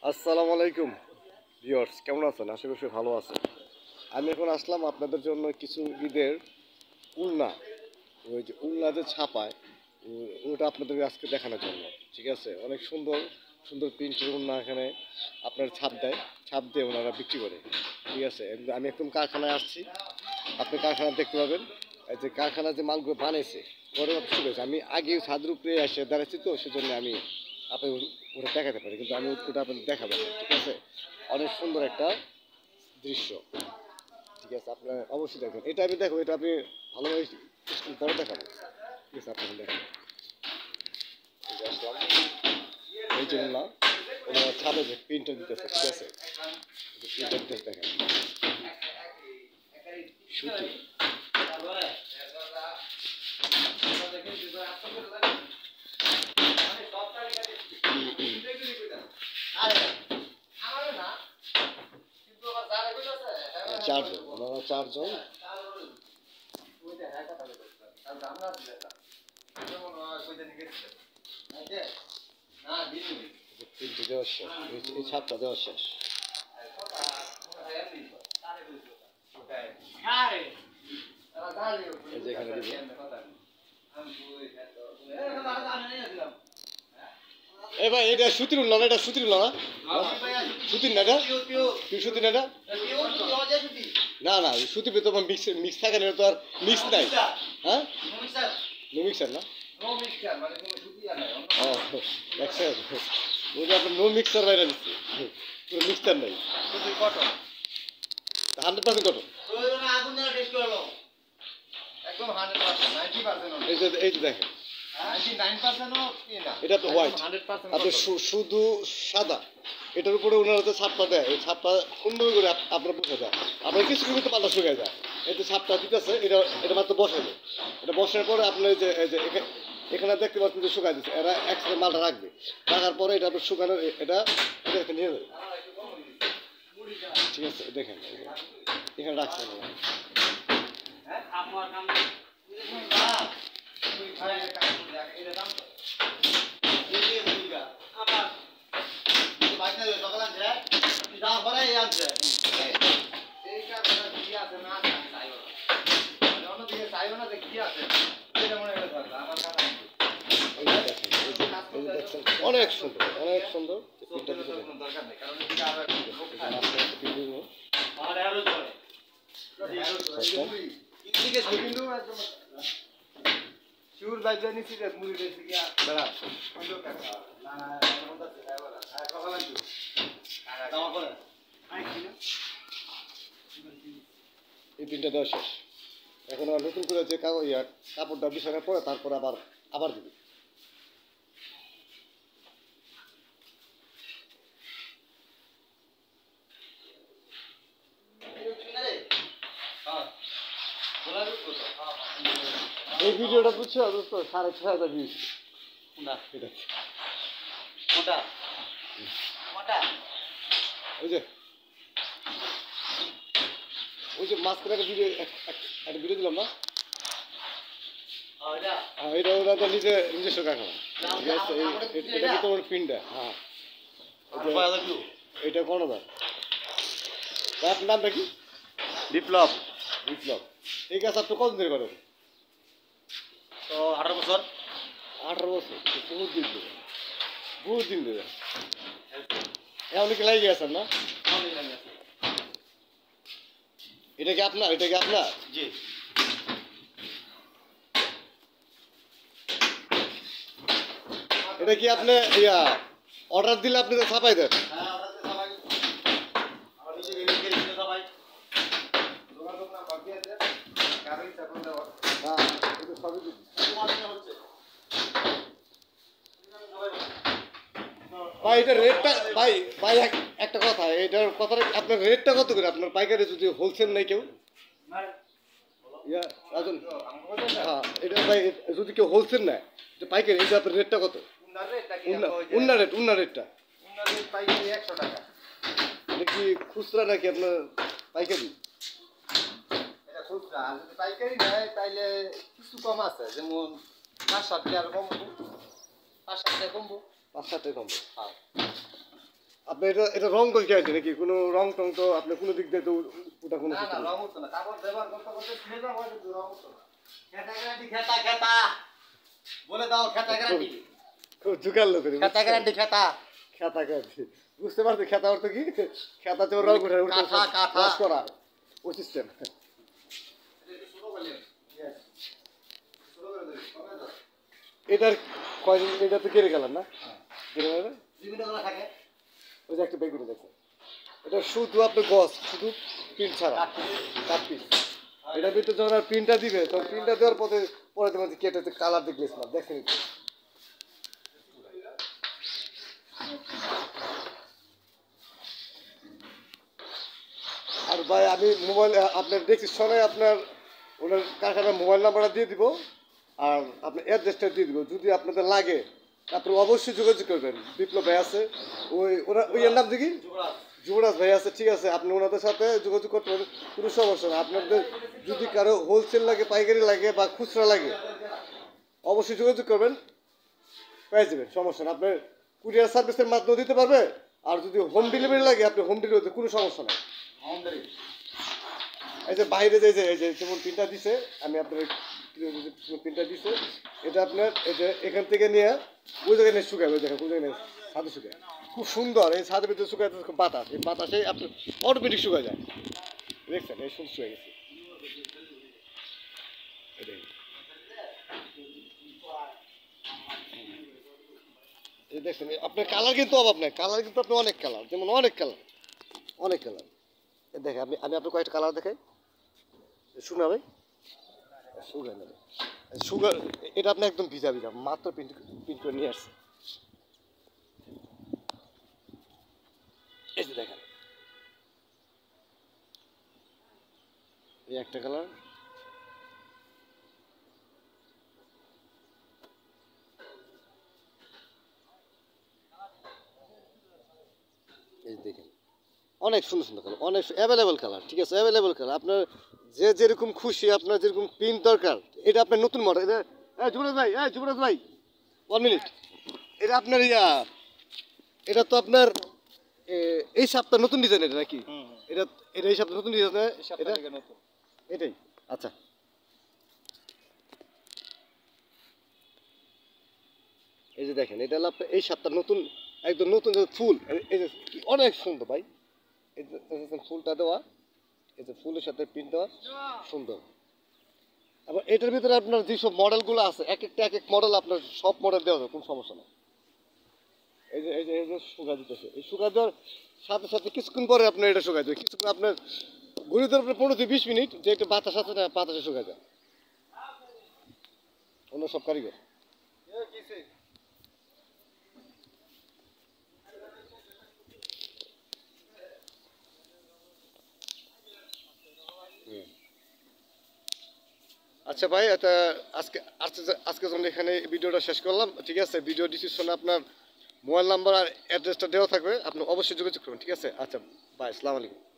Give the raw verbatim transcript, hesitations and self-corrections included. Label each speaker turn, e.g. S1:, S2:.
S1: আসসালামু আলাইকুম ভিউয়ার্স, কেমন আছেন? আশা করি ভালো আছেন। আমি এখন আসলাম আপনাদের জন্য কিছু ঈদের উলনা, ওই যে উলনা যে ছাপায় ও- ওটা আপনাদেরকে আজকে দেখানোর জন্য। ঠিক আছে, অনেক সুন্দর সুন্দর প্রিন্টের উলনা এখানে আপনার ছাপ দেয়, ছাপ দিয়ে ওনারা বিক্রি করে। ঠিক আছে, একদম- আমি একদম কারখানায় আসছি, আপনি কারখানা দেখতে পাবেন। এই যে কারখানা যে মালগুলো বানিয়েছে পরে শুরু হয়েছে, আমি আগে ছাদের উপরে এসে দাঁড়াচ্ছি, তো সেজন্য আমি আপনি ওটা দেখাতে পারি, কিন্তু আমি ওটা আপনাদের দেখাবো না, ঠিক আছে? অনেক সুন্দর একটা দৃশ্য। ঠিক আছে, আপনার অবশ্যই দেখবেন। এটা আমি দেখো, এটা আপনি ভালোভাবে স্কুল পরে দেখাবো। ঠিক আছে, আপনাকে দেখেন। এই যে আসলাম, এই জন্য না ওনারা ছাদে যে প্রিন্টার দিতেছে, ঠিক আছে, প্রিন্টার দিতেছে দেখেন, সুতি। চারজন, ওনারা চারজন। প্রিন্টে দেওয়া শেষ, এই- এই ছাপটা দেওয়া শেষ। এই যে এখানে দিবে। এ ভাই, এটা সুতির উল্লা না? এটা সুতির উল্লা না? সুতির না এটা? কি সুতির না এটা? না না, সুতি তো মিক্স মিক্স থাকে না, তো আর মিক্স নাই। হ্যাঁ, নো মিক্সার না? ও দেখছেন, ওটা আপনার নো মিক্সার বাইরে দিচ্ছে, পুরো মিক্সার নাই, হান্ড্রেড পার্সেন্ট কটন। এই যে এই যে দেখেন, এটা তো হোয়াইট, আপনি শু- শুধু সাদা, এটার উপরে ওনারা যে ছাপটা দেয়, এই ছাপটা সুন্দর করে আপ- আপনার বসে যায়, আপনার কিছু কিন্তু পাতা শুকিয়ে যায়। এই যে ছাপটা দিতেছে, এটা এটা মাত্র বসাবে, এটা বসার পরে আপনার এই যে এই যে এখা- এখানে দেখতে পাচ্ছেন যে শুকাই দিচ্ছে, এরা একসাথে মালটা রাখবে, রাখার পরে এটা আপনার শুকানোর এটা এটা একটা নিয়ে যাবে। ঠিক আছে, দেখেন এই যে এখানে রাখছেন ওরা। এই যে দেখেন, এই যে এই যে দেখছেন, অনেক সুন্দর, অনেক সুন্দর। প্রিন্টটা দিতে দেখেন, মাঝখানে একটা print দিব। এই প্রিন্টটা দেওয়া শেষ, এখন আবার নতুন করে যে কাগজ ইয়া কাপড়টা বিছানোর পরে তারপর আবার আবার দিবি। এই ভিডিওটা বুঝছো দোস্ত, সাড়ে ছয় হাজার ভিউজ। ঠিক আছে, ওই যে ওই যে মাঝখানে একটা ভিডিও, একটা ভিডিও দিলাম না? হ্যাঁ, এটা ওরা তো নিজে নিজস্ব কারখানা। ঠিক আছে, এই- এ- এটা কিন্তু ওর পিনটা। হ্যাঁ, এই যে এটা কোনো না। আপনার নামটা কি?
S2: বিপ্লব।
S1: বিপ্লব। ঠিক আছে, আপনি কতদিন ধরে করেন?
S2: তো আঠারো বছর।
S1: আঠারো বছর, বহুত দিন ধরে, বহুত দিন ধরে এখন কি লাগিয়ে গেছেন না? এটা কি আপনার? এটা কি আপনার?
S2: জি।
S1: এটা কি আপনি ইয়া অর্ডার দিলে আপনি তো ছাপাই দেন? হ্যাঁ, এটা সবই দিচ্ছি। ভাই এটা রেটটা, ভাই ভাই এক- একটা কথা, এটার কথাটা আপনার রেটটা কত করে আপনার পাইকারি, যদি হোলসেল নাই কেউ? ইয়া রাজন, হ্যাঁ এটা ভাই, যদি কেউ হোলসেল নেয় এটা পাইকারি, এটা আপনার রেটটা কত? উন্না রেট, উন্না রেটটা এটা কি খুচরা নাকি আপনার পাইকারি?
S2: পাইকারি নেয় তাইলে কিছু কম আছে, যেমন পাঁচ সাত টাকা কম, পাঁচ সাত টাকা কমবো।
S1: পাঁচ ষাট টাকা কম।
S2: হ্যাঁ।
S1: আপনি এটা এটা রং করে কি আছে নাকি কোনো রং টং তো আপনি কোনো দিক দিয়ে তো ওটা কোনো
S2: না না
S1: system নেই।
S2: রং উঠতো না কাপড় ব্যবহার করতে করতে ছিঁড়ে যাওয়া কিন্তু রং উঠতো না খেতা গ্যারান্টি খেতা খেতা বলে দাও খেতা গ্যারান্টি
S1: খুব জুকালো করে
S2: খেতা গ্যারান্টি খেতা
S1: খেতা খেতে বুঝতে পারছো খেতা অর্থ কি খেতা তো রং করে
S2: কাঁথা, কাঁথা।
S1: করা ওই সিস্টেম এটার কয়দিন এটা তো কেড়ে গেলাম না কেড়ে গেল না?
S2: বিভিন্ন ধরনের থাকে
S1: ওই যে একটা বেগুনি দেখো এটা শুধু আপনার গছ শুধু পিন ছাড়া কাঠ পিস এটার ভিতরে যখন আর পিনটা দিবে তখন পিনটা দেওয়ার পরে পরে তোমার কেটে কালার দেখলিস না দেখেন একটু। আর ভাই আমি মোবাইল আপনার ডিসক্রিপশনে আপনার ওনার কারখানার মোবাইল নাম্বারটা দিয়ে দিব আর আপনার অ্যাড্রেসটা দিয়ে দিব যদি আপনাদের লাগে আপনি অবশ্যই যোগাযোগ করবেন বিপ্লব ভাই আছে ওই ওরা ওই এর নাম দেখি যুবরাজ ভাই আছে ঠিক আছে আপনি ওনাদের সাথে যোগাযোগ করতে পারেন কোনো সমস্যা না আপনাদের যদি কারো হোলসেল লাগে পাইকারি লাগে বা খুচরা লাগে অবশ্যই যোগাযোগ করবেন পেয়ে যাবেন সমস্যা না আপনার কুরিয়ার সার্ভিসের মাধ্যমে দিতে পারবে আর যদি হোম ডেলিভারি লাগে আপনি হোম ডেলিভারিতে কোনো সমস্যা নেই এই যে বাইরে যে যে এই যে যেমন পিনটা দিছে আমি আপনার পিনটা দিছে এটা আপনার এই যে এখান থেকে নিয়ে ওই জায়গায় নিয়ে শুকায় ওই জায়গায় ওই জায়গায় ছাদে শুকায় খুব সুন্দর এই ছাদের ভিতরে শুকায় খুব বাতাস এই বাতাসে আপনার অটোমেটিক শুকায় যায় দেখছেন এই সুন্দর শুয়ে গেছে এটাই। এই দেখছেন আপনার কালার কিন্তু অভাব নেই কালার কিন্তু আপনার অনেক কালার যেমন অনেক কালার অনেক কালার দেখেন আপনি আমি আপনার কয়েকটা কালার দেখাই শুনে ভাই সুগার নেবে সুগার এটা আপনি একদম ভিজা ভিজা মাত্র প্রিন্ট প্রিন্ট করে নিয়ে আসছে এই যে দেখেন এই একটা কালার এই যে দেখেন অনেক সুন্দর সুন্দর কালার অনেক অ্যাভেলেবেল কালার ঠিক আছে অ্যাভেলেবেল কালার আপনার যে যেরকম খুশি আপনার যেরকম প্রিন্ট দরকার এটা আপনার নতুন মডেল এটা হ্যাঁ যুবরাজ ভাই হ্যাঁ যুবরাজ ভাই ওয়ান মিনিট এটা আপনার ইয়া এটা তো আপনার এ- এই সপ্তাহ নতুন ডিজাইন এটা নাকি এটা এটা এই সপ্তাহ নতুন ডিজাইন এটা
S2: নতুন
S1: এটাই আচ্ছা এই যে দেখেন এটা হলো আপনার এই সপ্তাহ নতুন একদম নতুন যে ফুল এই- এই যে কি অনেক সুন্দর ভাই এই যে দেখেছেন ফুলটা দেওয়া এই যে ফুলের সাথে প্রিন্ট দেওয়া সুন্দর আবার এটার ভিতরে আপনার যেসব মডেলগুলো আছে এক একটা এক এক মডেল আপনার সব মডেল দেওয়া যায় কোনো সমস্যা নেই এই যে এই যে এই যে শুকা দিতেছে এই শুকা দেওয়ার সাথে সাথে কিছুক্ষণ পরে আপনার এটা শুকাই দেবে কিছুক্ষণ আপনার ঘুরে দেওয়ার পরে পনেরো থেকে বিশ মিনিট যে একটা বাতাস আছে না বাতাসে শুকাই যায় অন্য সব কারিগর আচ্ছা ভাই এটা আজকে আজকে আজকে যখন এখানে ভিডিওটা শেষ করলাম ঠিক আছে ভিডিও ডিসক্রিপশনে আপনার মোবাইল নাম্বার আর অ্যাড্রেসটা দেওয়া থাকবে আপনি অবশ্যই যোগাযোগ করবেন ঠিক আছে আচ্ছা বাই আসসালামু আলাইকুম